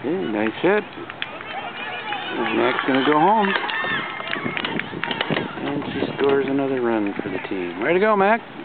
Okay, nice hit. And Mac's going to go home. And she scores another run for the team. Way to go, Mac.